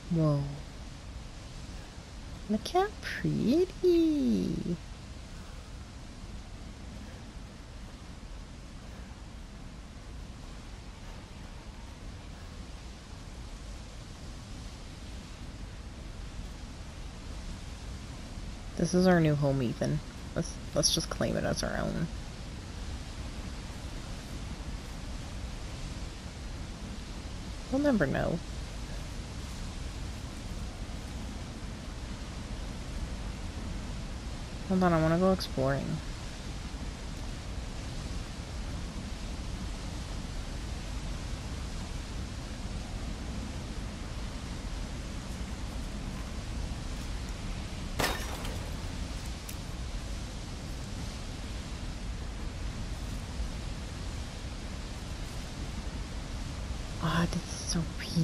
Whoa. Look how pretty. This is our new home, Ethan. Let's just claim it as our own. We'll never know. Hold on, I want to go exploring. Ah, oh, that's so pretty.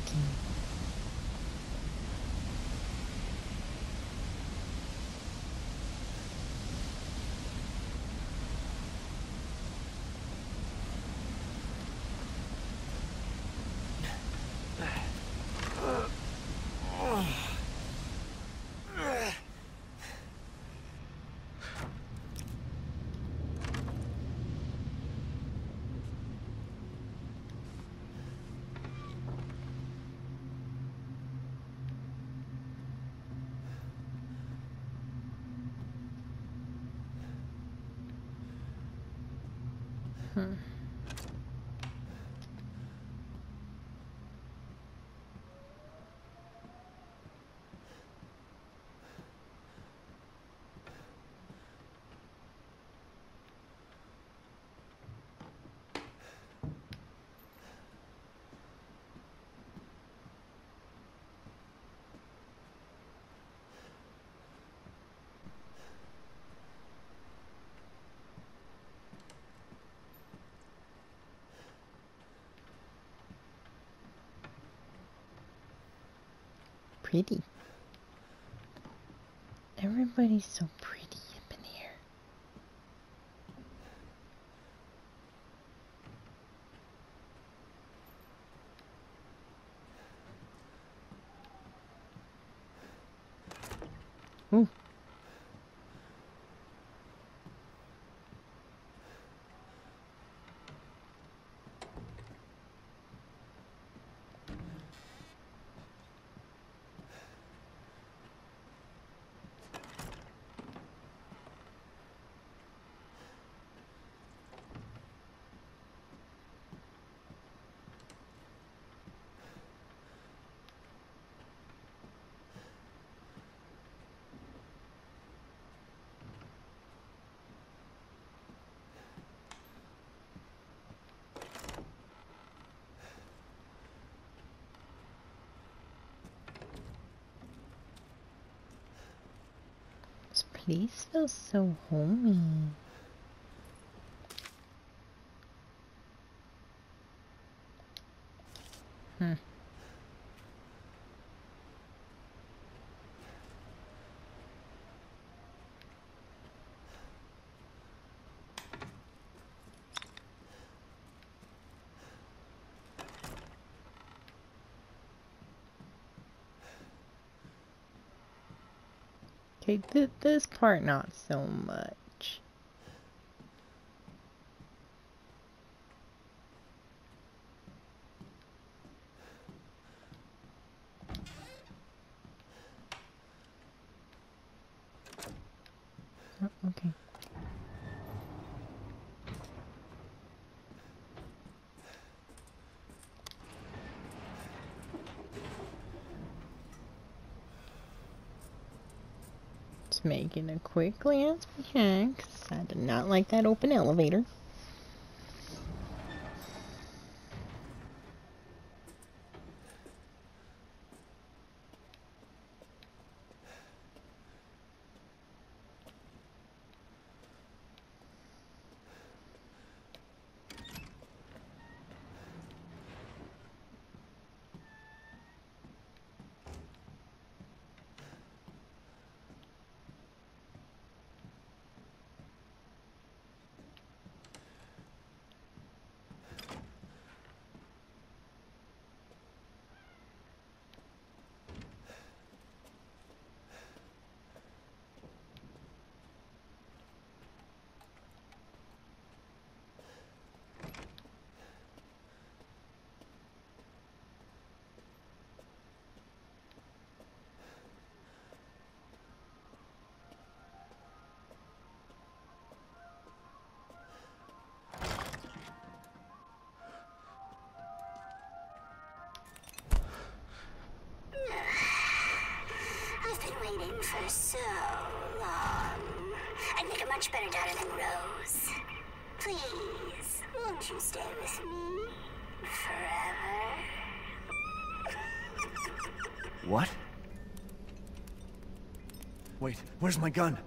Pretty. Everybody's so pretty up in here. Ooh. This place feels so homey. Okay, this part not so much. Oh, okay. Just making a quick glance behind, because I did not like that open elevator. for so long. I'd make a much better daughter than Rose. Please, won't you stay with me forever? What? Wait, where's my gun?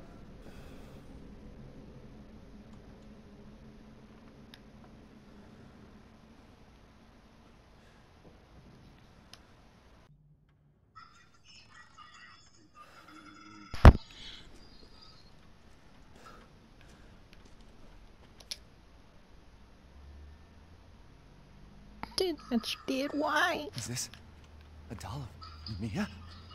Did what you did, why? Is this a doll of Mia?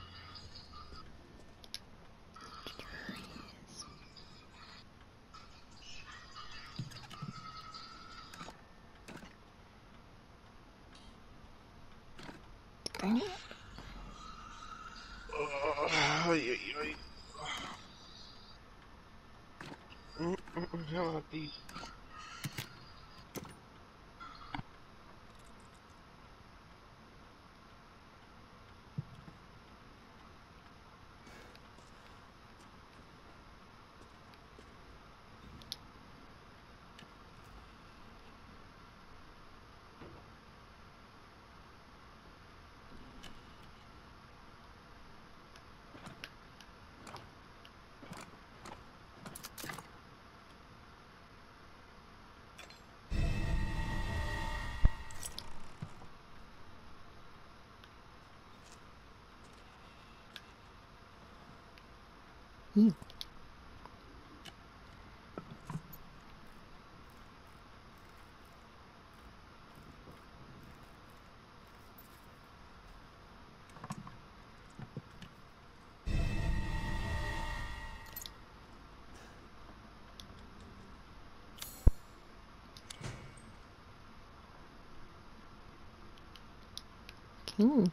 Dang it. How about these? Ew. Ooh.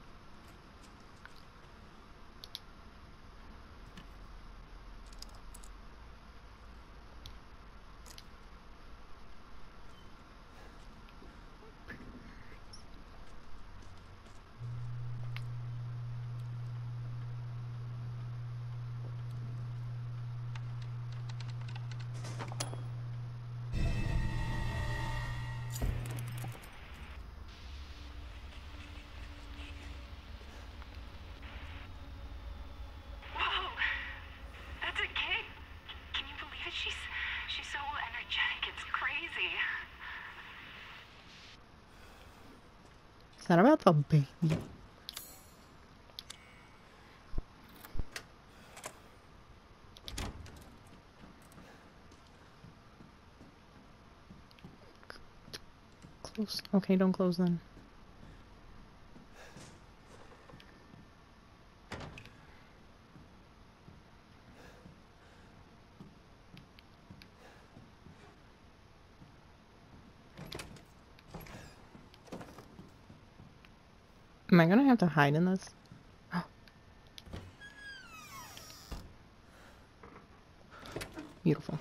Whoa! That's a kid! Can you believe it? She's so energetic, it's crazy. Is that about the baby? Close. Okay, don't close then. Am I gonna have to hide in this? Oh. Beautiful.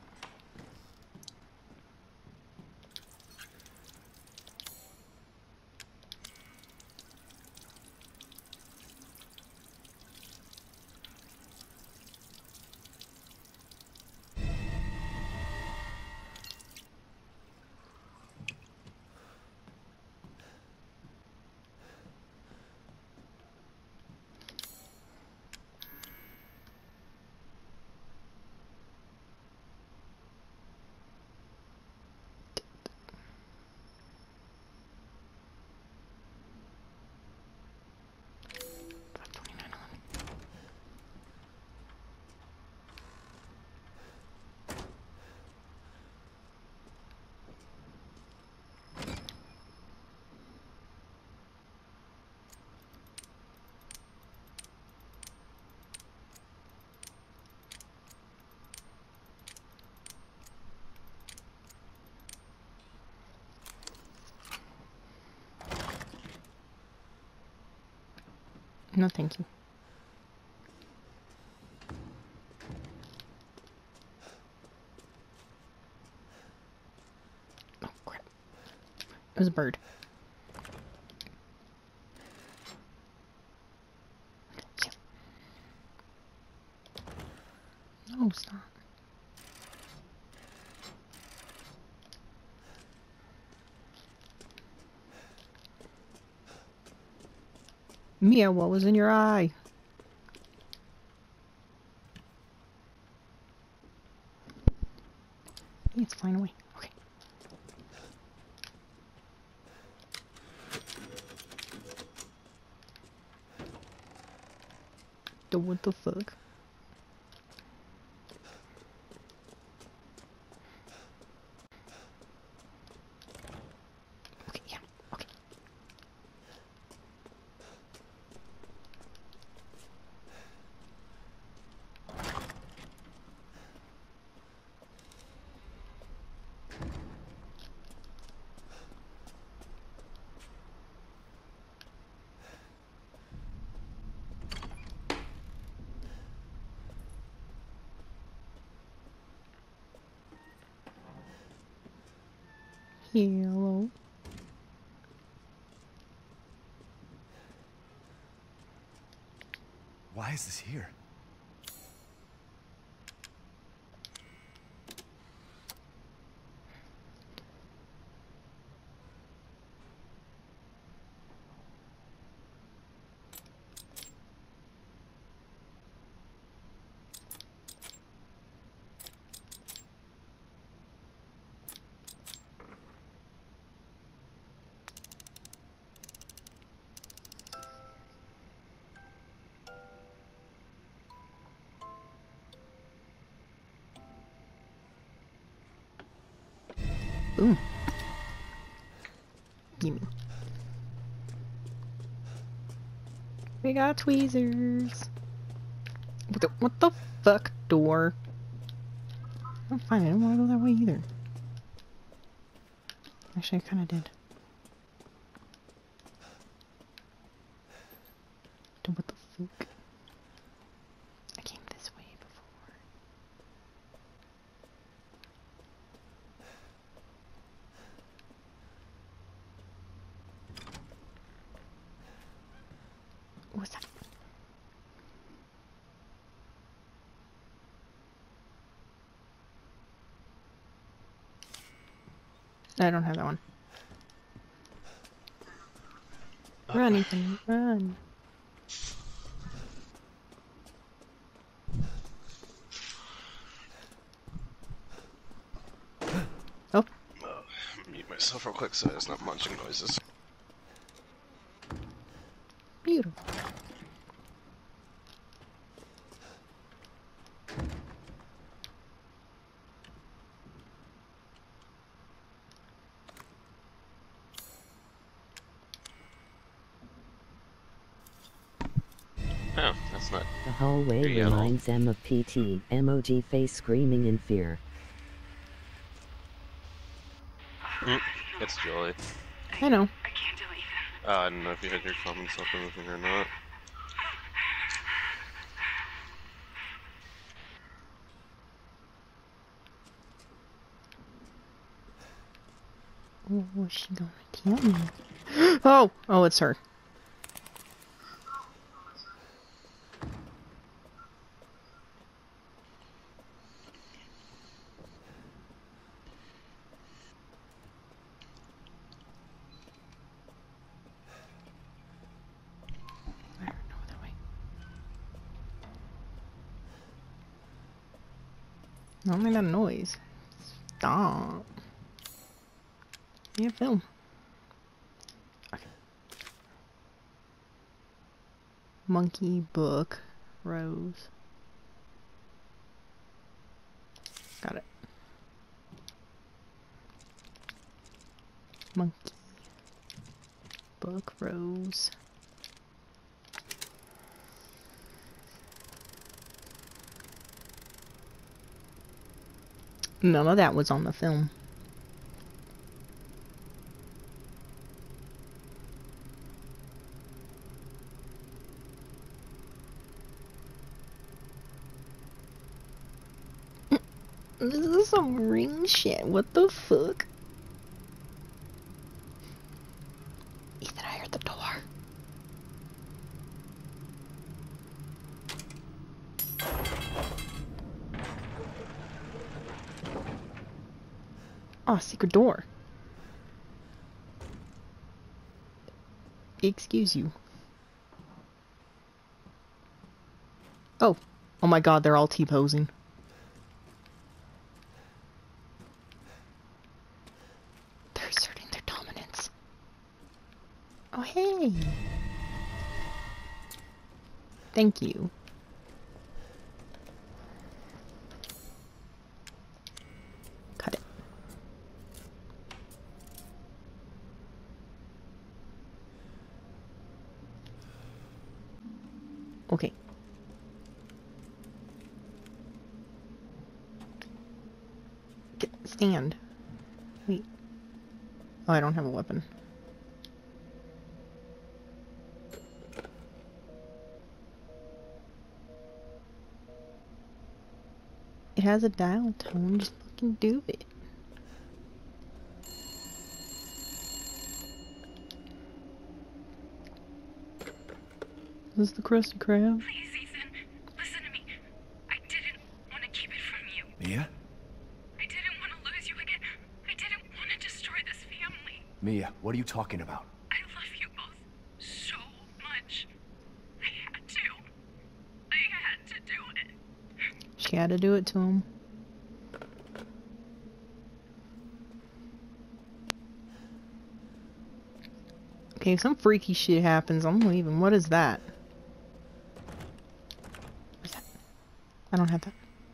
No, thank you. Oh, crap. It was a bird. Yeah. Oh, stop. Mia, what was in your eye? It's flying away. Okay. What the fuck? Okay, yeah, okay. Hello. Why is this here? Boom. Gimme. We got tweezers. What the fuck, door? I'm fine. I don't want to go that way either. Actually, I kind of did. What the fuck? I came this way before. What's that? I don't have that one. Run, Ethan, run. Oh. Mute myself real quick so there's not munching noises. Beautiful. Oh, that's not. The hallway Free at all. reminds M of PT, emoji face screaming in fear. It's Joy. I know. I can't delete them. I don't know if you had your comments up or anything or not. What was she gonna tell me? Oh! Oh, it's her. I don't know that way. Not make that noise. Stop. Yeah, film. Okay. Monkey book rose. Got it. Monkey book rose. None of that was on the film. This is some ring shit. What the fuck? Ethan, I heard the door. Oh, secret door. Excuse you. Oh. Oh my god, they're all T-posing. They're asserting their dominance. Oh, hey. Thank you. Cut it. Okay. Stand. Wait. Oh, I don't have a weapon. It has a dial tone. Just fucking do it. This is the Krusty Krab. Please, Ethan, listen to me. I didn't want to keep it from you. Mia? I didn't want to lose you again. I didn't want to destroy this family. Mia, what are you talking about? I love you both so much. I had to. I had to do it. She had to do it to him. Okay, if some freaky shit happens, I'm leaving. What is that? What's that? I don't have that.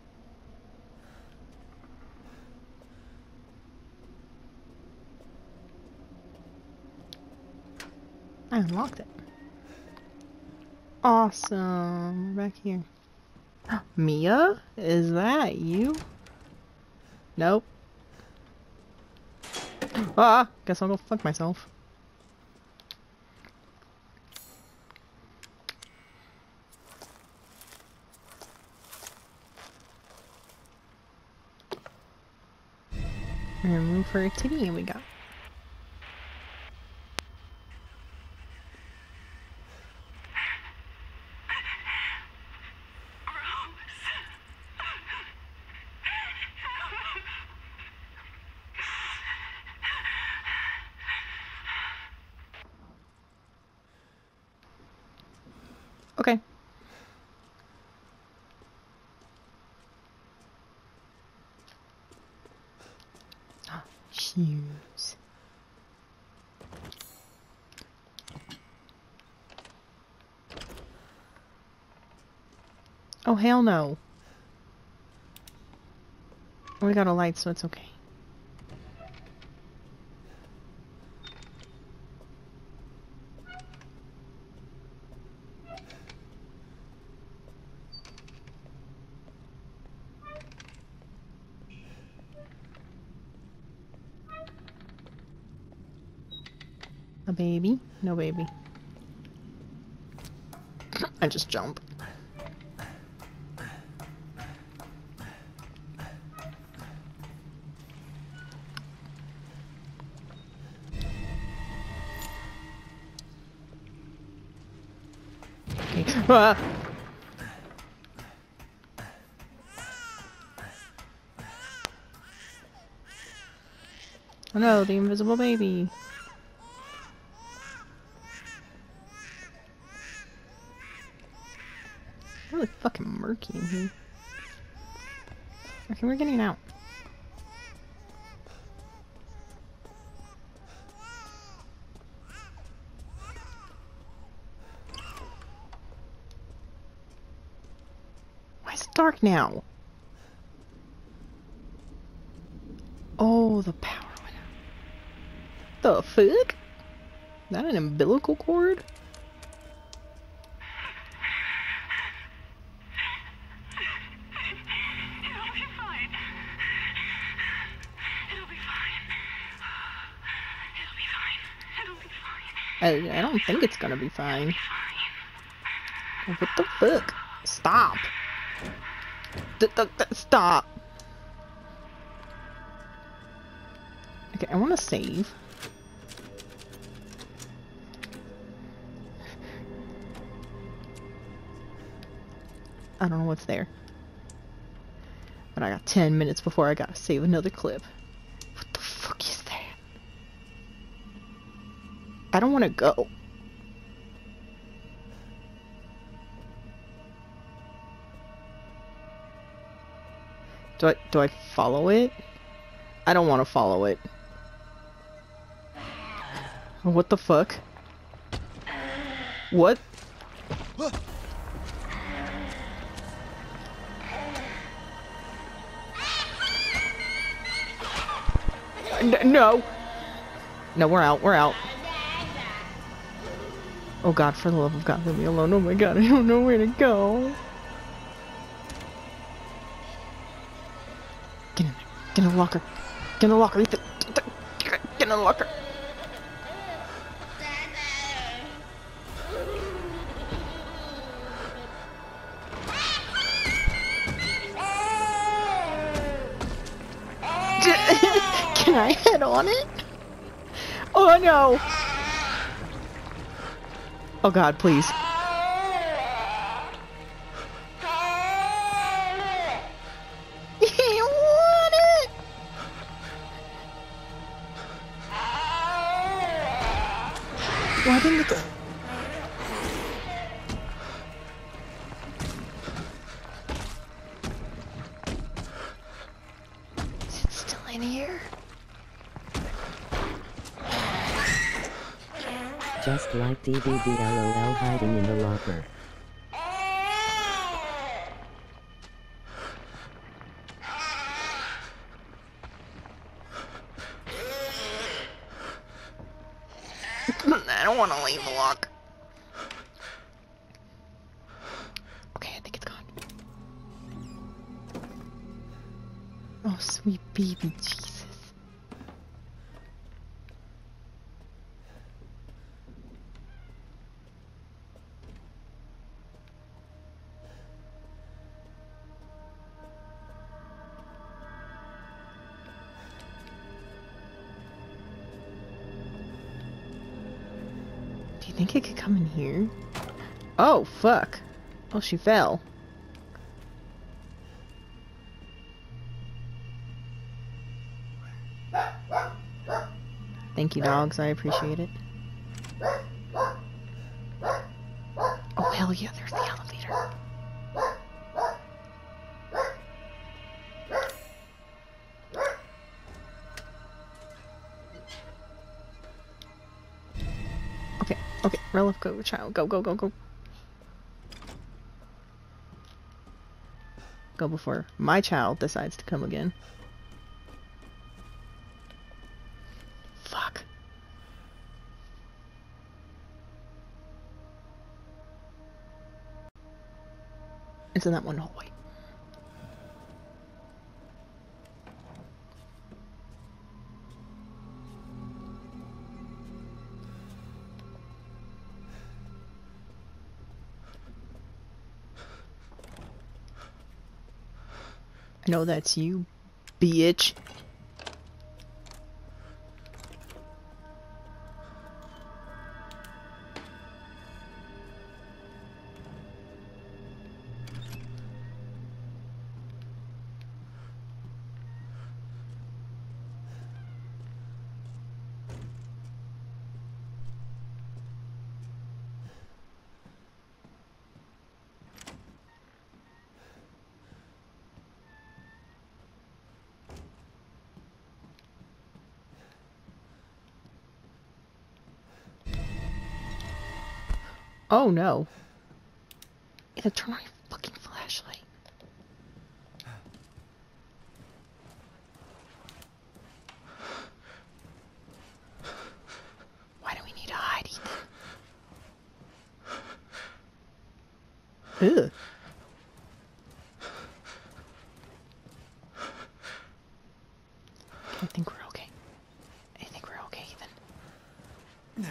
I unlocked it. Awesome. We're back here. Mia? Is that you? Nope. Ah! Guess I'll go fuck myself. We're gonna move for a titty and we got. Okay. Shoes. Oh, hell no. We got a light, so it's okay. A baby? No baby. I just jump. Okay. Ah! Oh no, the invisible baby. Really fucking murky in here. Okay, we're getting out. Why is it dark now? Oh, the power went out. The fuck? Is that an umbilical cord? I don't think it's gonna be fine. What the fuck? Stop! Stop! Okay, I want to save. I don't know what's there. But I got 10 minutes before I gotta save another clip. What the I don't want to go. Do I follow it? I don't want to follow it. What the fuck? What? No! No, we're out, we're out. Oh god, for the love of God, leave me alone. Oh my god, I don't know where to go. Get in there. Get in the locker. Get in the locker, Ethan. Get in the locker. Can I head on it? Oh no! Oh god, please. I want it! Why didn't it go? Is it still in here? Just like DVD LOL hiding in the locker. I don't want to leave the locker. Okay, I think it's gone. Oh, sweet baby Jesus. Do you think it could come in here? Oh, fuck. Oh, she fell. Thank you, dogs. I appreciate it. Oh, hell yeah, there's the elevator. Okay, okay, Relic, go, child. Go, go, go, go. Go before my child decides to come again. Fuck. It's in that one hallway. I know that's you, bitch. Oh no. Either turn on your fucking flashlight. Why do we need to hide, Ethan? Ugh. I think we're okay. I think we're okay, Ethan.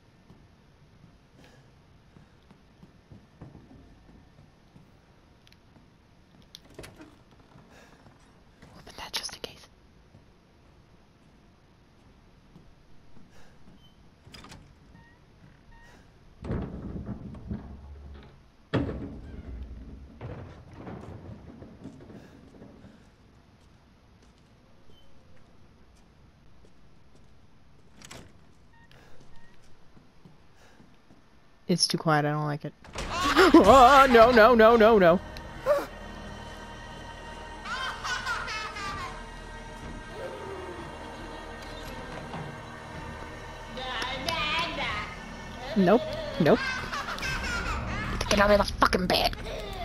Open that just in case. It's too quiet, I don't like it. Oh, no, no, no, no, no. Nope, nope. Get out of the fucking bed.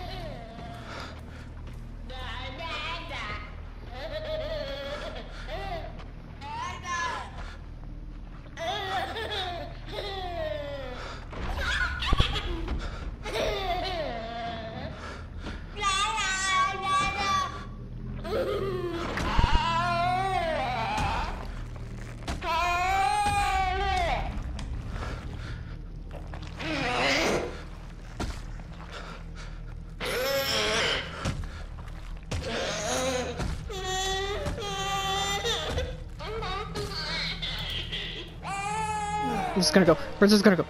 I'm just gonna go. We're just gonna go.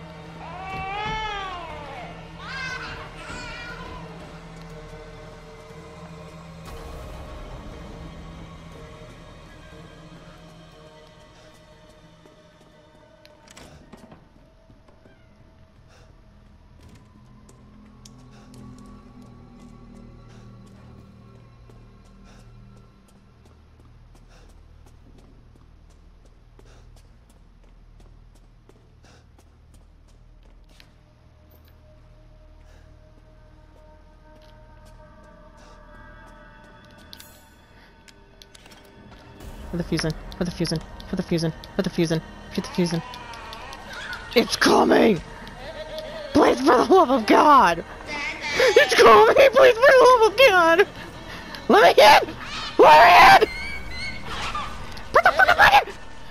For the fusion, for the fusion, for the fusion, for the fusion, for the fusion. It's coming! Please, for the love of God! It's coming! Please, for the love of God! Let me in! Let me in! Put the fucking button!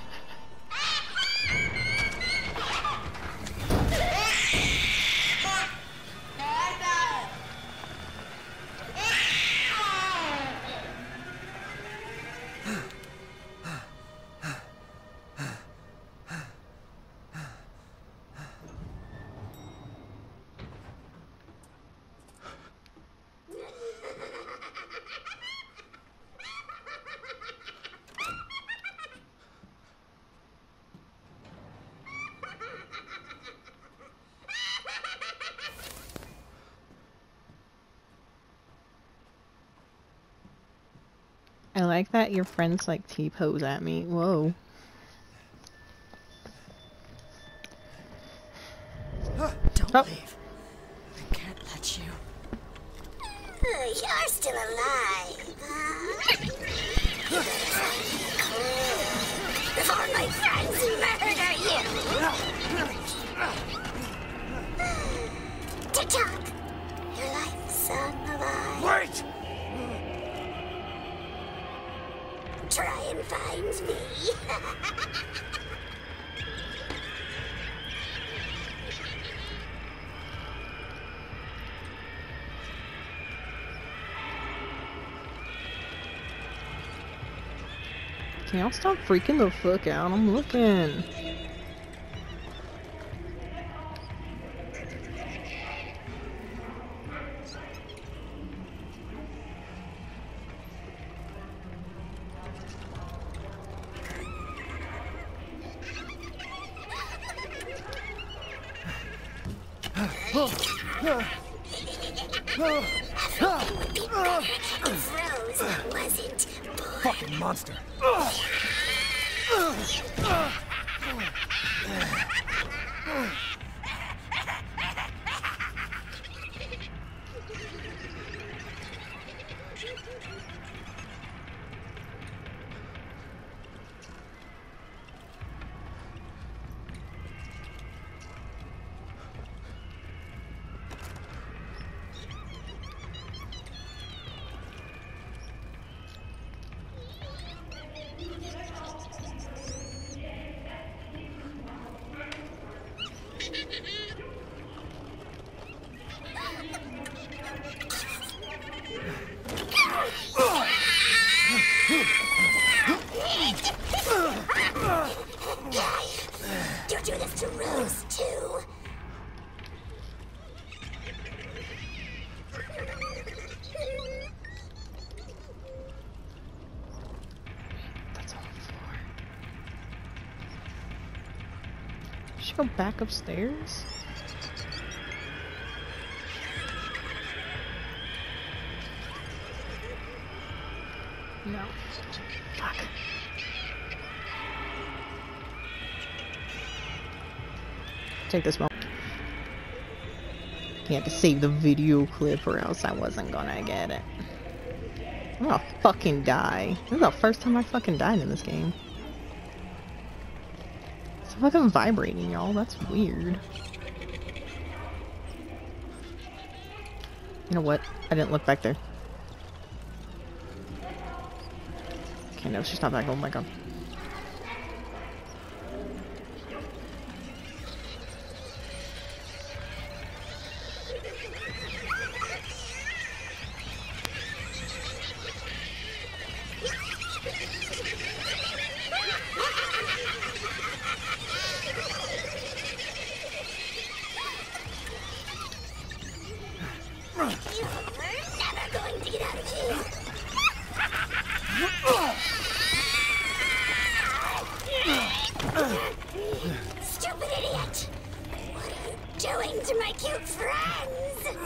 I like that your friends like T-pose at me. Whoa. Don't leave. I can't let you. You're still alive, huh? Before my friends murder you! Tick-tock! Your life song alive. Wait! Try and find me. Can y'all stop freaking the fuck out? I'm looking. Fucking monster. You do this to Rose, too. That's on the floor. Should go back upstairs? No. Fuck. Take this moment. You have to save the video clip or else I wasn't gonna get it. I'm gonna fucking die. This is the first time I fucking died in this game. It's fucking vibrating, y'all. That's weird. You know what? I didn't look back there. Okay, no, she's not back. Oh my god. Never going to get out of here. Stupid idiot! What are you doing to my cute friends?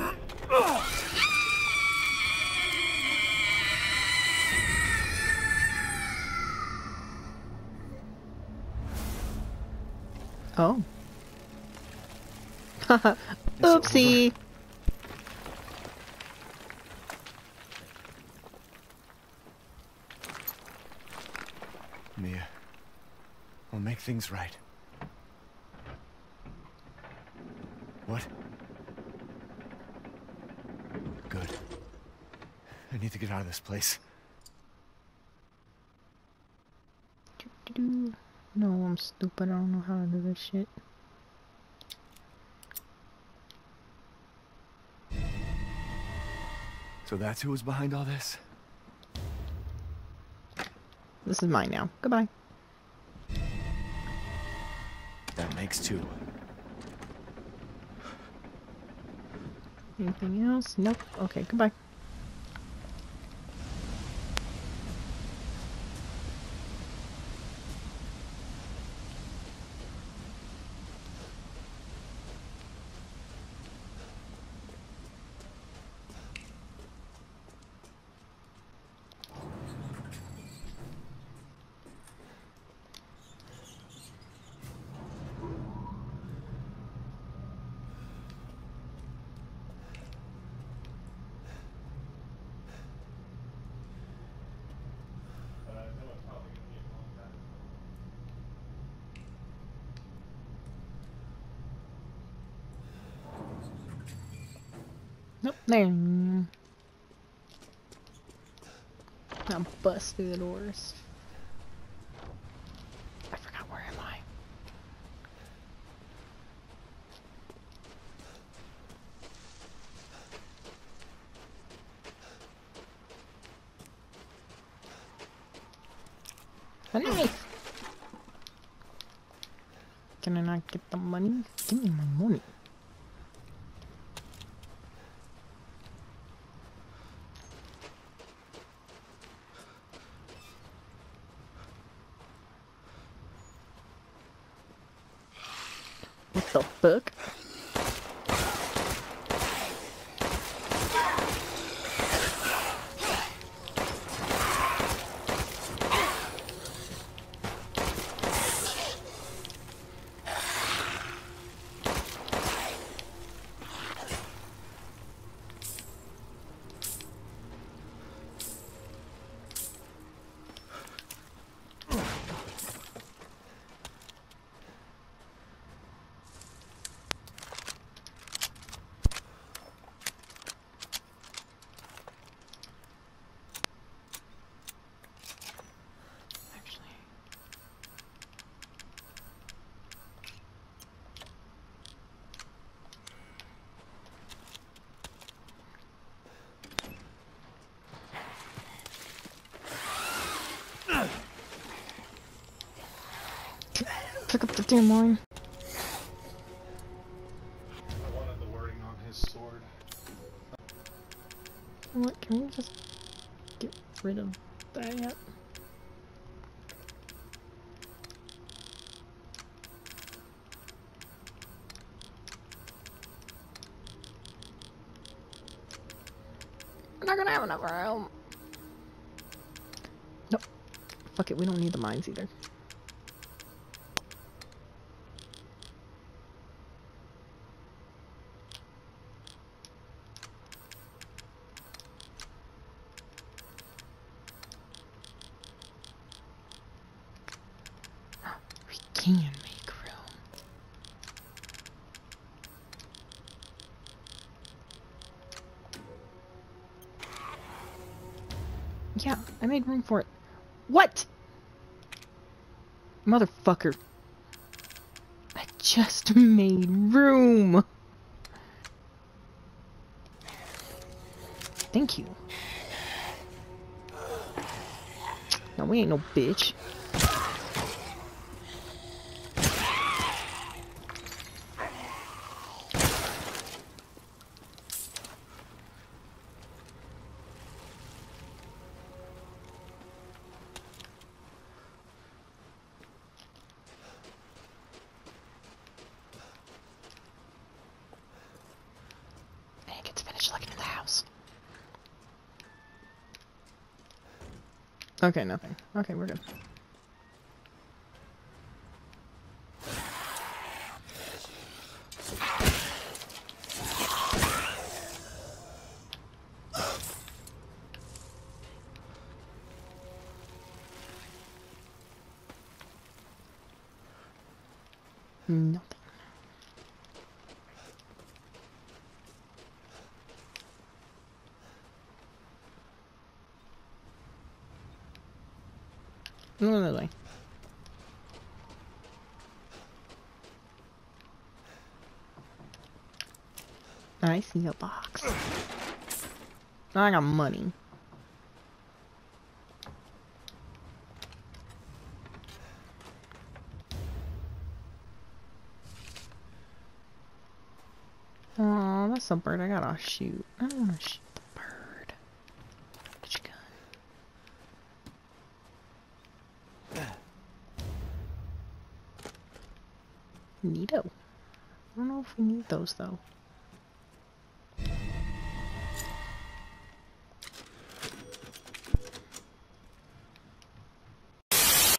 Oh. Oopsie. Mia, we'll make things right. What? Good. I need to get out of this place. No, I'm stupid. I don't know how to do this shit. So that's who was behind all this? This is mine now. Goodbye. That makes two. Anything else? Nope. Okay, goodbye. Nope, there. Now bust through the doors. I forgot, where am I? A knife! Can I not get the money? Give me my money. What the fuck? Pick up the damn line. I wanted the wording on his sword. What? Can we just get rid of that? We're not gonna have enough room. Fuck it, we don't need the mines either. We can make room. Yeah, I made room for it. What? Motherfucker. I just made room. Thank you. No, we ain't no bitch. I get to finish looking at the house. Okay, nothing. Okay, we're good. Nothing. Literally. I see a box. I got money. Oh, that's a bird I gotta shoot. I don't wanna shoot the bird. Get your gun. Neato. I don't know if we need those though.